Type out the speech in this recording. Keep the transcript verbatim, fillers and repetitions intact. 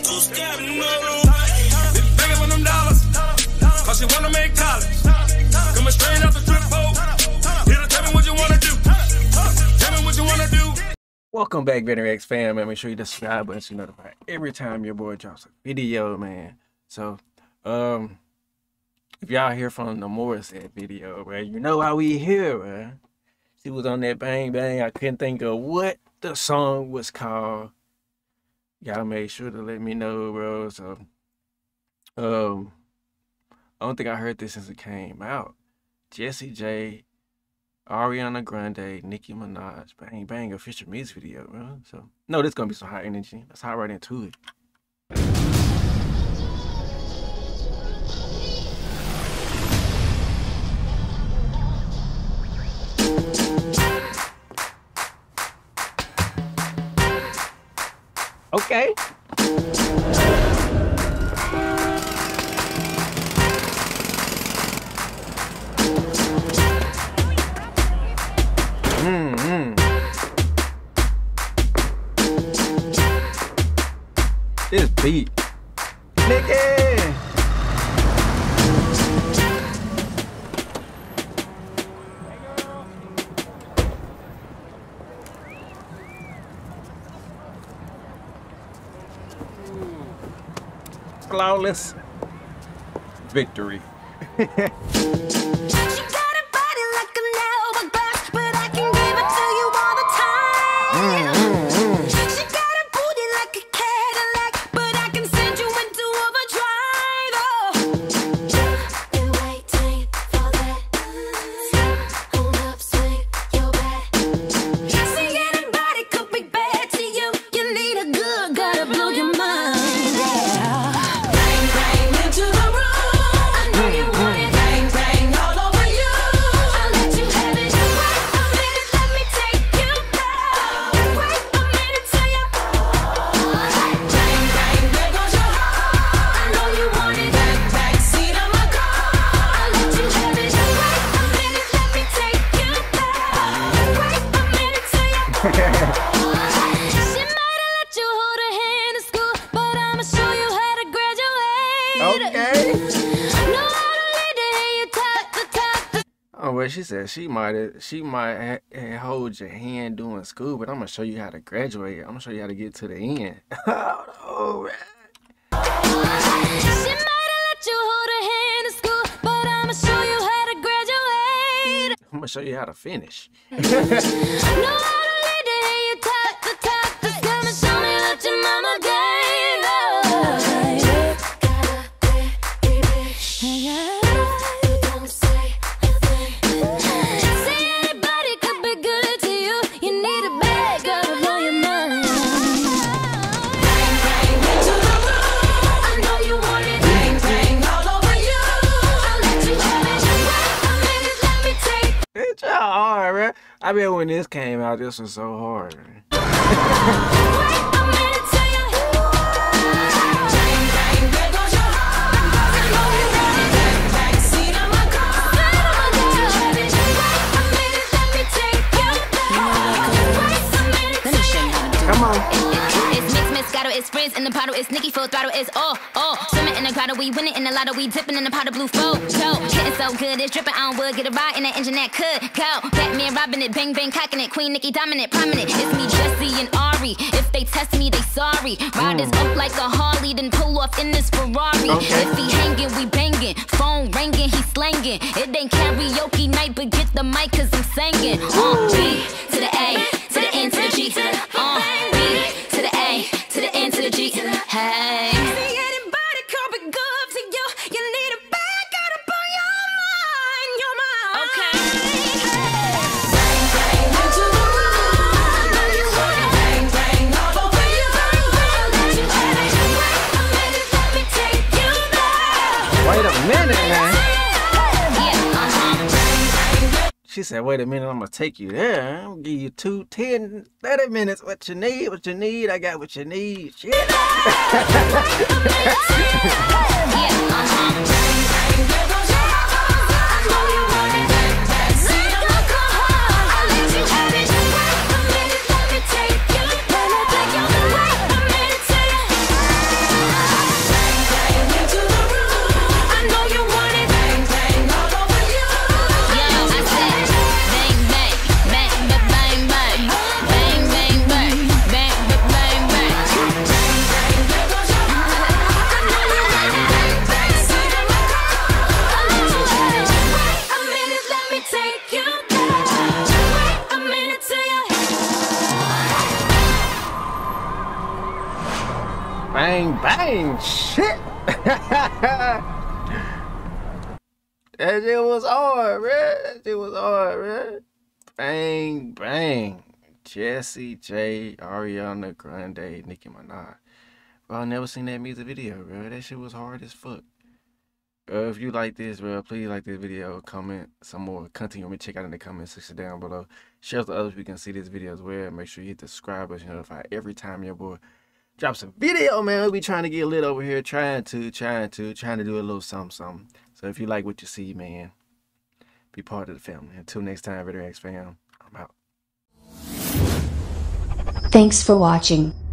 two-step, no rule. Bitch begging for them dollars, cause she wanna make college. Coming straight out the trip hole. Here to tell me what you wanna do. Tell me what you wanna do. Welcome back, Veteran X fam, man. Make sure you hit the subscribe button so you're notified every time your boy drops a video, man. So, um, if y'all hear from the Morissette video, right, you know how we here, right? She was on that Bang Bang. I couldn't think of what the song was called. Y'all made sure to let me know, bro. So, um, I don't think I heard this since it came out. Jessie J, Ariana Grande, Nicki Minaj, Bang Bang official music video, bro. So, no, this gonna be some high energy. Let's hop right into it. Okay. Mm-hmm. This beat. Nigga! Flawless victory. Oh, well, she said she might she might ha hold your hand doing school, but I'm gonna show you how to graduate. I'm gonna show you how to get to the end. Oh, man. She might have let you hold her hand in school, but I'm gonna show you how to graduate. I'm gonna show you how to finish. No, hard, man. I bet when this came out, this was so hard. Come on. It's mixed, Moscato, it's friends in the bottle, it's Nicki full throttle, it's all, all. Swimming in the grotto, we winning in the lotto, we dipping in the pot of blue flow. So, getting so good, it's dripping on wood, get a ride in that engine that could go. Batman robbing it, bang bang cocking it, Queen Nicki dominant, prominent. It's me, Jessie and Ari. If they test me, they sorry. Riders mm. up like a Harley, then pull off in this Ferrari. Okay. If he hanging, we banging. Phone ringing, he slanging. It ain't karaoke night, but get the mic, cause I'm singing. Uh, B to the A, to the N to the G. Uh, B to the A, to the N to the G. Hey. Wait a minute, man. She said, wait a minute, I'm gonna take you there. I'm gonna give you two, ten, thirty minutes. What you need, what you need, I got what you need. Shit. Bang, bang, shit. That shit was hard, man. That shit was hard, man. Bang, bang. Jessie J, Ariana Grande, Nicki Minaj. Bro, I never seen that music video, bro. That shit was hard as fuck. Uh, if you like this, bro, please like this video, comment some more content you want me to check out in the comment section down below. Share with others we can see this video as well. Make sure you hit the subscribe button, notify every time your boy drops a video, man. We'll be trying to get lit over here, trying to, trying to, trying to do a little something, something. So if you like what you see, man, be part of the family. Until next time, VeteranX fam, I'm out. Thanks for watching.